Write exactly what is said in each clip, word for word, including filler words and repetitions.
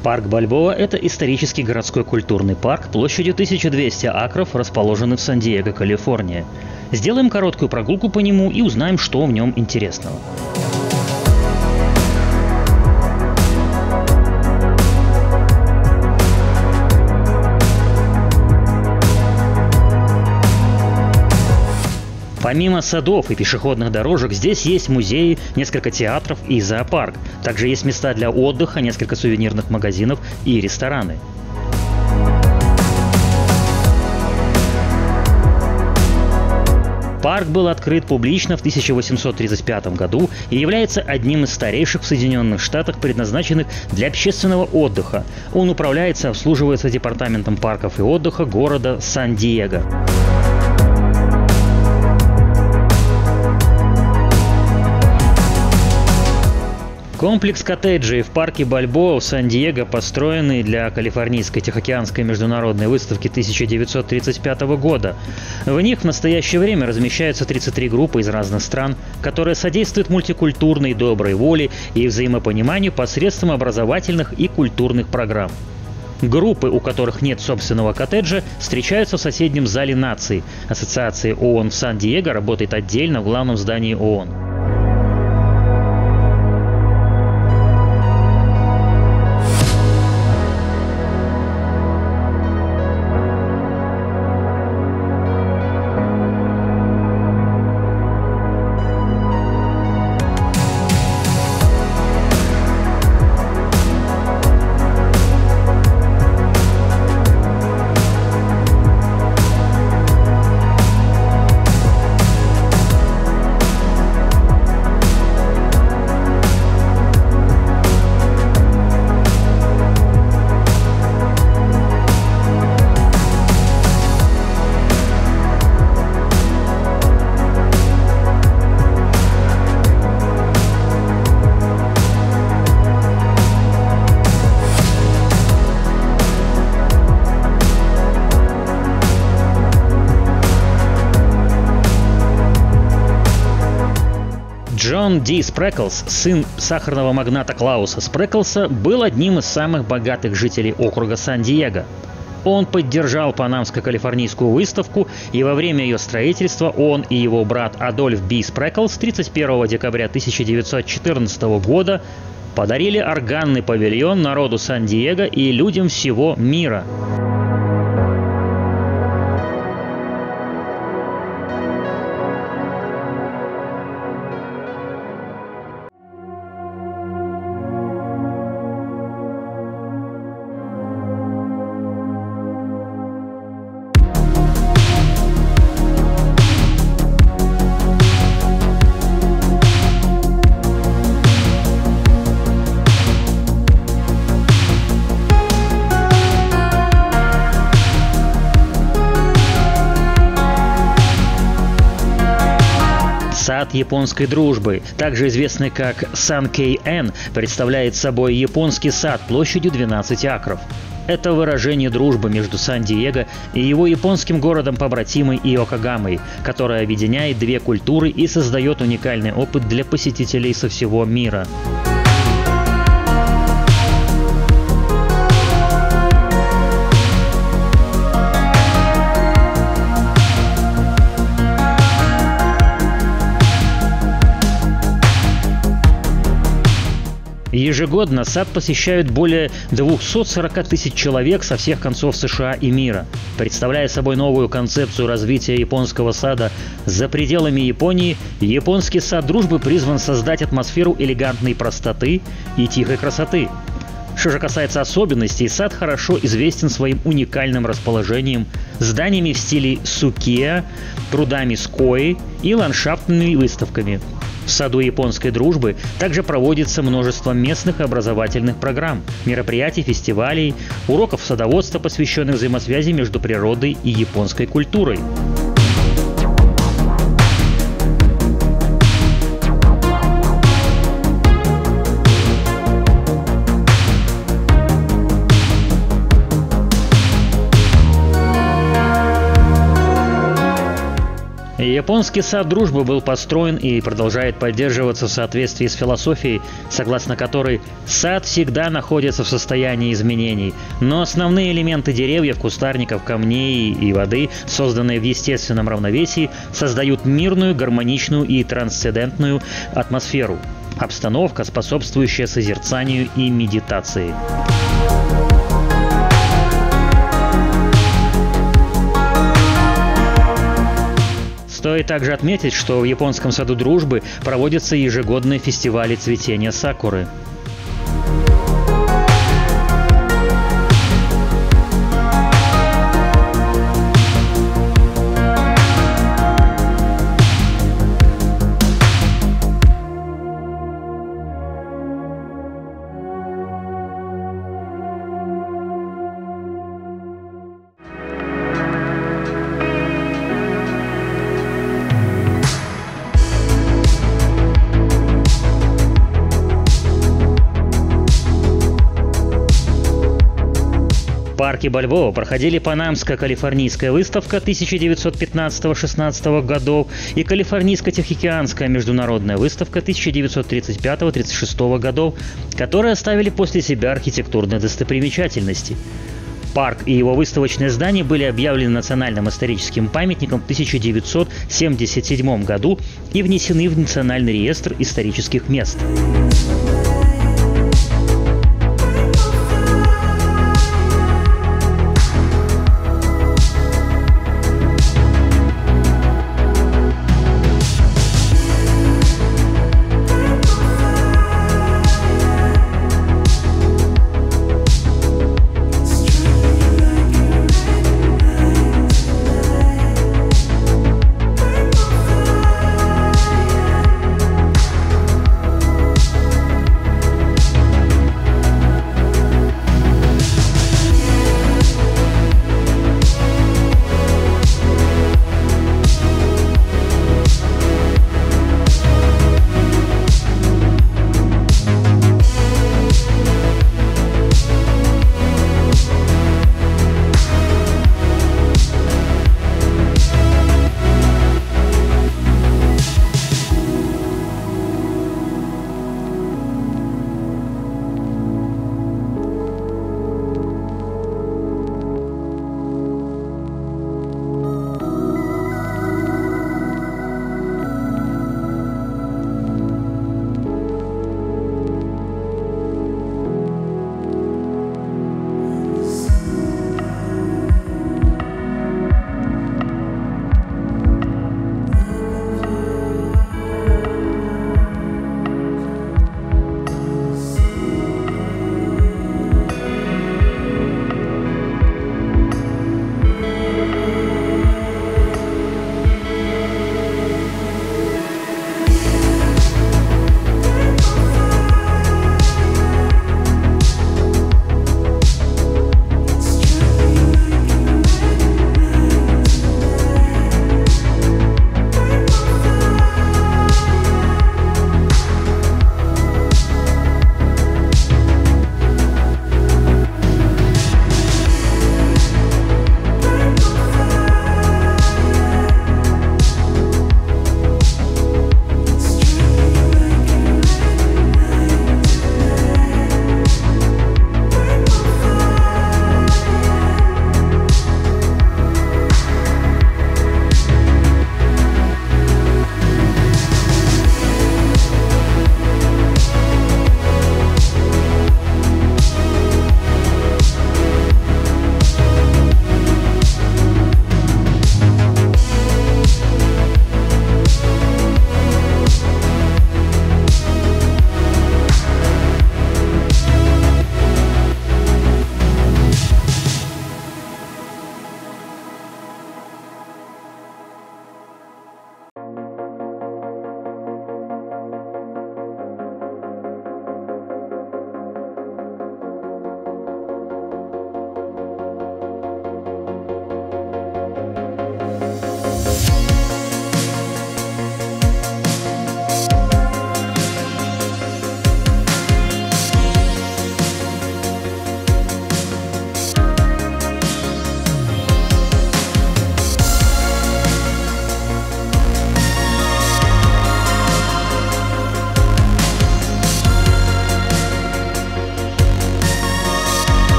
Парк Бальбоа – это исторический городской культурный парк площадью тысяча двести акров, расположенный в Сан-Диего, Калифорния. Сделаем короткую прогулку по нему и узнаем, что в нем интересного. Помимо садов и пешеходных дорожек, здесь есть музеи, несколько театров и зоопарк. Также есть места для отдыха, несколько сувенирных магазинов и рестораны. Парк был открыт публично в тысяча восемьсот тридцать пятом году и является одним из старейших в Соединенных Штатах, предназначенных для общественного отдыха. Он управляется и обслуживается Департаментом парков и отдыха города Сан-Диего. Комплекс коттеджей в парке Бальбоа в Сан-Диего, построенный для Калифорнийской Тихоокеанской международной выставки тысяча девятьсот тридцать пятого года. В них в настоящее время размещаются тридцать три группы из разных стран, которые содействуют мультикультурной доброй воле и взаимопониманию посредством образовательных и культурных программ. Группы, у которых нет собственного коттеджа, встречаются в соседнем зале наций. Ассоциация ООН в Сан-Диего работает отдельно в главном здании ООН. Джон Ди Спреклс, сын сахарного магната Клауса Спреклса, был одним из самых богатых жителей округа Сан-Диего. Он поддержал Панамско-Калифорнийскую выставку, и во время ее строительства он и его брат Адольф Би Спреклс тридцать первого декабря тысяча девятьсот четырнадцатого года подарили органный павильон народу Сан-Диего и людям всего мира. Сад японской дружбы, также известный как Сан-Кей-эн, представляет собой японский сад площадью двенадцать акров. Это выражение дружбы между Сан-Диего и его японским городом-побратимой Иокогамой, которая объединяет две культуры и создает уникальный опыт для посетителей со всего мира. Ежегодно сад посещают более двухсот сорока тысяч человек со всех концов США и мира. Представляя собой новую концепцию развития японского сада за пределами Японии, японский сад дружбы призван создать атмосферу элегантной простоты и тихой красоты. Что же касается особенностей, сад хорошо известен своим уникальным расположением, зданиями в стиле сукиа, прудами с кои и ландшафтными выставками. В саду японской дружбы также проводится множество местных образовательных программ, мероприятий, фестивалей, уроков садоводства, посвященных взаимосвязи между природой и японской культурой. Японский сад дружбы был построен и продолжает поддерживаться в соответствии с философией, согласно которой сад всегда находится в состоянии изменений, но основные элементы деревьев, кустарников, камней и воды, созданные в естественном равновесии, создают мирную, гармоничную и трансцендентную атмосферу. Обстановка, способствующая созерцанию и медитации. Стоит также отметить, что в японском саду дружбы проводятся ежегодные фестивали цветения сакуры. В парке Бальбоа проходили Панамско-Калифорнийская выставка тысяча девятьсот пятнадцатого-шестнадцатого годов и Калифорнийско-Тихоокеанская международная выставка тысяча девятьсот тридцать пятого — тридцать шестого годов, которые оставили после себя архитектурные достопримечательности. Парк и его выставочное здание были объявлены национальным историческим памятником в тысяча девятьсот семьдесят седьмом году и внесены в Национальный реестр исторических мест.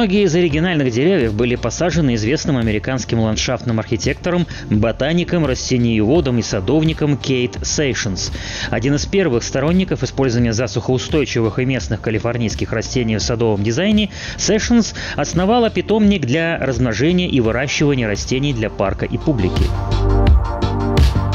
Многие из оригинальных деревьев были посажены известным американским ландшафтным архитектором, ботаником, растениеводом и садовником Кейт Сейшенс. Один из первых сторонников использования засухоустойчивых и местных калифорнийских растений в садовом дизайне, Сейшенс основала питомник для размножения и выращивания растений для парка и публики.